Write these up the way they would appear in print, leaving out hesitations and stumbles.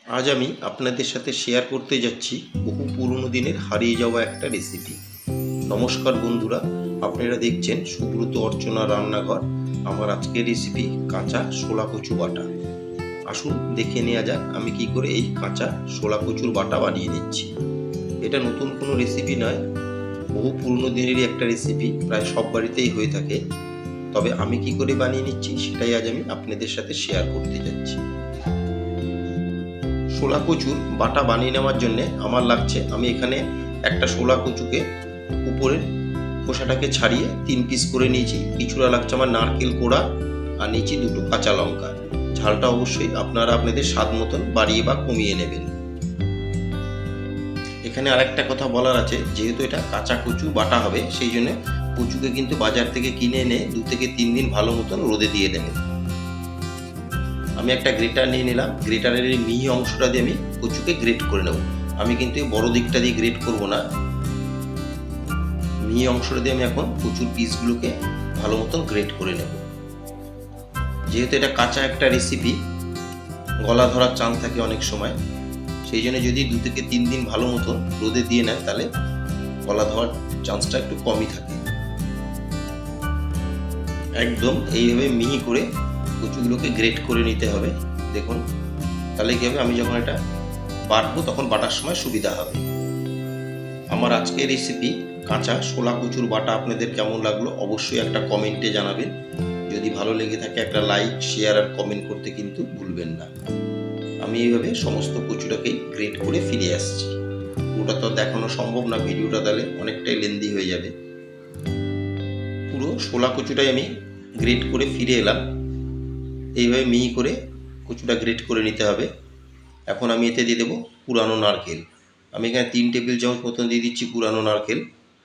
আজ আমি আপনাদের সাথে শেয়ার করতে যাচ্ছি বহু পুরনো দিনের হারিয়ে যাওয়া একটা রেসিপি। নমস্কার বন্ধুরা, আপনারা দেখছেন সুব্রত অর্চনা রান্নাঘর। আমার আজকের রেসিপি কাঁচা শোলা কচু বাটা। আসুন দেখে নেওয়া যাক আমি কি করে এই কাঁচা শোলা কচুর বাটা বানিয়ে নিচ্ছি। এটা নতুন কোনো রেসিপি নয়, বহু পুরনো দিনেরই একটা রেসিপি, প্রায় সব বাড়িতেই হয়ে থাকে। তবে আমি কি করে বানিয়ে নিচ্ছি সেটাই আজ আমি আপনাদের সাথে শেয়ার করতে যাচ্ছি। শোলা কচুর বাটা বানিয়ে নেওয়ার জন্য আমার লাগছে, আমি এখানে একটা শোলা কচুকে উপরের খোসাটাকে ছাড়িয়ে 3 পিস করে নিয়েছি। কিছুটা লাগছে আমার নারকেল কোড়া, আর নিয়েছি 2টো কাঁচা লঙ্কা। ঝালটা অবশ্যই আপনারা আপনাদের স্বাদ মতন বাড়িয়ে বা কমিয়ে নেবেন। এখানে আরেকটা কথা বলার আছে, যেহেতু এটা কাঁচা কচু বাটা হবে, সেই জন্য কচুকে কিন্তু বাজার থেকে কিনে এনে 2 থেকে 3 দিন ভালো মতন রোদে দিয়ে দেবেন। আমি একটা গ্রেটার নিয়ে নিলাম, গ্রেটারের এই মিহি অংশটা দিয়ে আমি কচুকে গ্রেট করে নেব। আমি কিন্তু এই বড় দিকটা দিয়ে গ্রেট করব না, মিহি অংশটা দিয়ে আমি এখন কচুর পিসগুলোকে ভালো মতন গ্রেট করে নেব। যেহেতু এটা কাঁচা একটা রেসিপি, গলা ধরার চান্স থাকে অনেক সময়, সেই জন্য যদি 2 থেকে 3 দিন ভালো মতন রোদে দিয়ে নেন তাহলে গলা ধরার চান্সটা একটু কমই থাকে। একদম এইভাবে মিহি করে কচুগুলোকে গ্রেট করে নিতে হবে। দেখুন, তাহলে কি হবে, আমি যখন এটা বাটবো তখন বাটার সময় সুবিধা হবে। আমার আজকের রেসিপি কাঁচা শোলা কচুর বাটা আপনাদের কেমন লাগলো অবশ্যই একটা কমেন্টে জানাবেন। যদি ভালো লেগে থাকে একটা লাইক, শেয়ার আর কমেন্ট করতে কিন্তু ভুলবেন না। আমি এইভাবে সমস্ত কচুটাকেই গ্রেট করে ফিরে আসছি। পুরোটা তো দেখানো সম্ভব না, ভিডিওটা তাহলে অনেকটাই লেন্দি হয়ে যাবে। পুরো শোলা কচুটাই আমি গ্রেট করে ফিরে এলাম। এইভাবে মিহি করে কচুটা গ্রেট করে নিতে হবে। এখন আমি এতে দিয়ে দেবো পুরানো নারকেল। আমি এখানে 3 টেবিল চামচ মতন দিয়ে দিচ্ছি পুরানো নারকেল।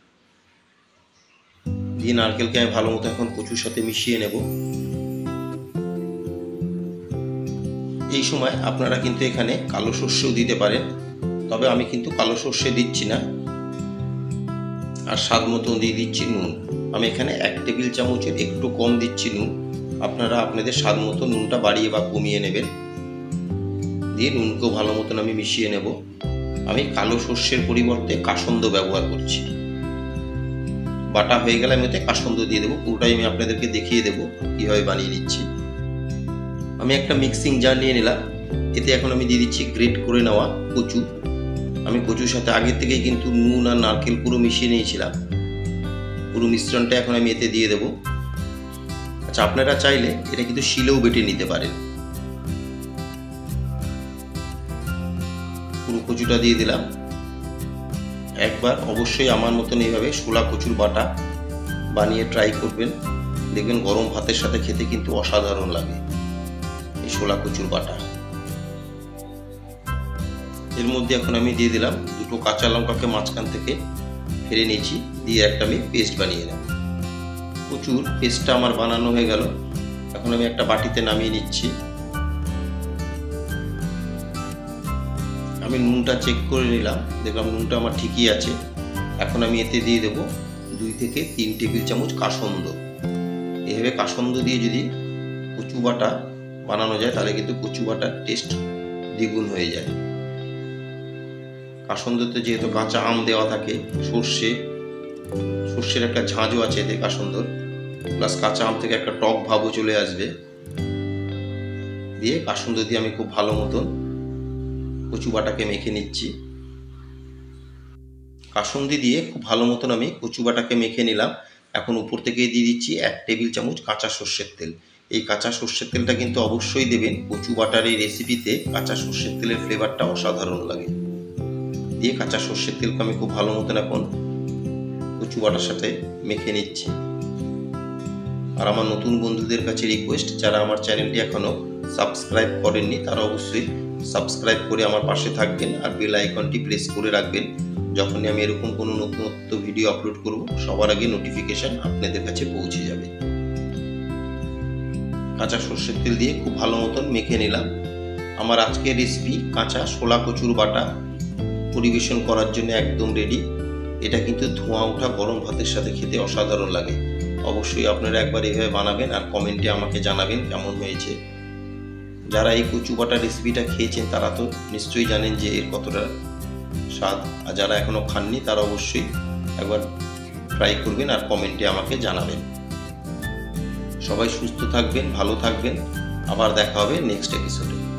দিয়ে নারকেলকে আমি ভালো মতো এখন কচুর সাথে মিশিয়ে নেব। এই সময় আপনারা কিন্তু এখানে কালো সর্ষেও দিতে পারেন, তবে আমি কিন্তু কালো সর্ষে দিচ্ছি না। আর স্বাদ মতো দিয়ে দিচ্ছি নুন। আমি এখানে 1 টেবিল চামচের একটু কম দিচ্ছি নুন। আপনারা আপনাদের স্বাদ মতো নুনটা বাড়িয়ে বা কমিয়ে নেবেন। দিয়ে নুনকেও ভালো মতন আমি মিশিয়ে নেব। আমি কালো সর্ষের পরিবর্তে কাসন্দ ব্যবহার করছি। বাটা হয়ে গেলে আমি ওতে কাসন্দ দিয়ে দেবো। পুরোটাই আমি আপনাদেরকে দেখিয়ে দেবো কীভাবে বানিয়ে নিচ্ছি। আমি একটা মিক্সিং জার নিয়ে নিলাম, এতে এখন আমি দিয়ে দিচ্ছি গ্রেট করে নেওয়া কচু। আমি কচুর সাথে আগে থেকেই কিন্তু নুন আর নারকেল পুরো মিশিয়ে নিয়েছিলাম। পুরো মিশ্রণটা এখন আমি এতে দিয়ে দেবো। আচ্ছা, আপনারা চাইলে এটা কিন্তু শিলেও বেটে নিতে পারেন। পুরো কচুটা দিয়ে দিলাম। একবার অবশ্যই আমার মতন এইভাবে শোলা কচুর বাটা বানিয়ে ট্রাই করবেন, দেখবেন গরম ভাতের সাথে খেতে কিন্তু অসাধারণ লাগে এই শোলা কচুর বাটা। এর মধ্যে এখন আমি দিয়ে দিলাম 2টো কাঁচা লঙ্কাকে মাঝখান থেকে ফেলে নিয়েছি, দিয়ে একটা আমি পেস্ট বানিয়ে নেব। কচুর পেস্টটা আমার বানানো হয়ে গেল। এখন আমি একটা বাটিতে নামিয়ে নিচ্ছি। আমি নুনটা চেক করে নিলাম, দেখলাম নুনটা আমার ঠিকই আছে। এখন আমি এতে দিয়ে দেবো 2 থেকে 3 টেবিল চামচ কাসন্দ। এভাবে কাসন্দ দিয়ে যদি কচু বাটা বানানো যায় তাহলে কিন্তু কচু বাটার টেস্ট দ্বিগুণ হয়ে যায়। কাসন্দতে যেহেতু কাঁচা আম দেওয়া থাকে, সর্ষের একটা ঝাঁঝও আছে এতে কাসন্দর, প্লাস কাঁচা আম থেকে একটা টক ভাবও চলে আসবে। দিয়ে কাসন্দ দিয়ে আমি খুব ভালো মতন কচু বাটাকে মেখে নিচ্ছি। কাসন্দি দিয়ে খুব ভালো মতন আমি কচু বাটাকে মেখে নিলাম। এখন উপর থেকে দিয়ে দিচ্ছি 1 টেবিল চামচ কাঁচা সর্ষের তেল। এই কাঁচা সর্ষের তেলটা কিন্তু অবশ্যই দেবেন, কচু বাটার এই রেসিপিতে কাঁচা সর্ষের তেলের ফ্লেভারটা অসাধারণ লাগে। দিয়ে কাঁচা সর্ষের তেলকে আমি খুব ভালো মতন এখন কচু বাটার সাথে মেখে নিচ্ছি। আর আমার নতুন বন্ধুদের কাছে রিকোয়েস্ট, যারা আমার চ্যানেলটি এখনও সাবস্ক্রাইব করেননি তারা অবশ্যই সাবস্ক্রাইব করে আমার পাশে থাকবেন আর বেল আইকনটি প্রেস করে রাখবেন। যখনই আমি এরকম কোনো নতুনত্ব ভিডিও আপলোড করব সবার আগে নোটিফিকেশন আপনাদের কাছে পৌঁছে যাবে। কাঁচা সর্ষের তেল দিয়ে খুব ভালো মতন মেখে নিলাম। আমার আজকের রেসিপি কাঁচা শোলা কচুর বাটা পরিবেশন করার জন্য একদম রেডি। এটা কিন্তু ধোঁয়া ওঠা গরম ভাতের সাথে খেতে অসাধারণ লাগে। অবশ্যই আপনারা একবার এভাবে বানাবেন আর কমেন্টে আমাকে জানাবেন কেমন হয়েছে। যারা এই কচু বাটা রেসিপিটা খেয়েছেন তারা তো নিশ্চয়ই জানেন যে এর কতটা স্বাদ, আর যারা এখনও খাননি তারা অবশ্যই একবার ট্রাই করবেন আর কমেন্টে আমাকে জানাবেন। সবাই সুস্থ থাকবেন, ভালো থাকবেন, আবার দেখা হবে নেক্সট এপিসোডে।